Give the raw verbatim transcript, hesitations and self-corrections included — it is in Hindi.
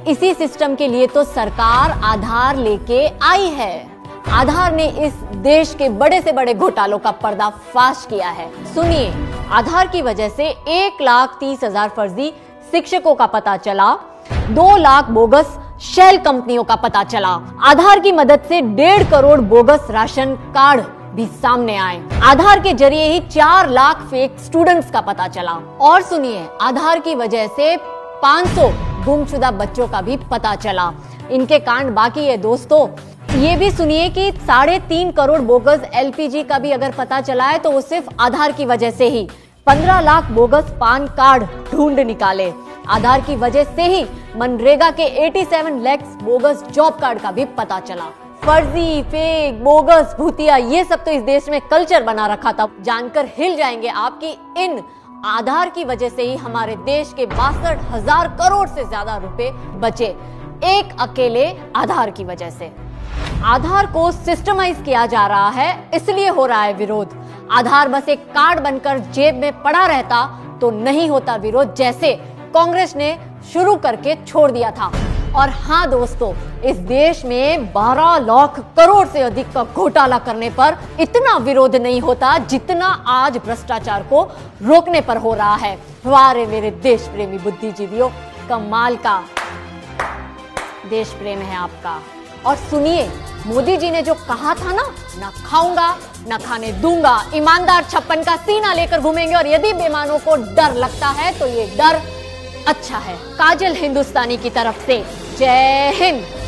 इसी सिस्टम के लिए तो सरकार आधार लेके आई है। आधार ने इस देश के बड़े से बड़े घोटालों का पर्दाफाश किया है। सुनिए, आधार की वजह से एक लाख तीस हजार फर्जी शिक्षकों का पता चला, दो लाख बोगस शेल कंपनियों का पता चला। आधार की मदद से डेढ़ करोड़ बोगस राशन कार्ड भी सामने आए। आधार के जरिए ही चार लाख फेक स्टूडेंट्स का पता चला। और सुनिए, आधार की वजह से पाँच सौ गुमशुदा बच्चों का भी पता चला। इनके कांड बाकी है दोस्तों। ये भी सुनिए कि साढ़े तीन करोड़ बोगस एलपीजी का भी अगर पता चला है तो वो सिर्फ आधार की वजह से ही। पंद्रह लाख बोगस पान कार्ड ढूंढ निकाले। आधार की वजह से ही मनरेगा के सत्तासी लाख बोगस जॉब कार्ड का भी पता चला। फर्जी, फेक, बोगस, भूतिया, ये सब तो इस देश में कल्चर बना रखा था। जानकर हिल जाएंगे आपकी इन आधार की वजह से ही हमारे देश के बासठ हजार करोड़ से ज्यादा रुपए बचे, एक अकेले आधार की वजह से। आधार को सिस्टमाइज किया जा रहा है, इसलिए हो रहा है विरोध। आधार बस एक कार्ड बनकर जेब में पड़ा रहता तो नहीं होता विरोध, जैसे कांग्रेस ने शुरू करके छोड़ दिया था। और हाँ दोस्तों, इस देश में बारह लाख करोड़ से अधिक का घोटाला करने पर इतना विरोध नहीं होता जितना आज भ्रष्टाचार को रोकने पर हो रहा है। वाह रे मेरे देश प्रेमी बुद्धिजीवियों, कमाल का देश प्रेम है आपका। और सुनिए, मोदी जी ने जो कहा था ना, ना खाऊंगा ना खाने दूंगा, ईमानदार छप्पन का सीना लेकर घूमेंगे और यदि बेईमानों को डर लगता है तो ये डर अच्छा है। काजल हिंदुस्तानी की तरफ से जय हिंद।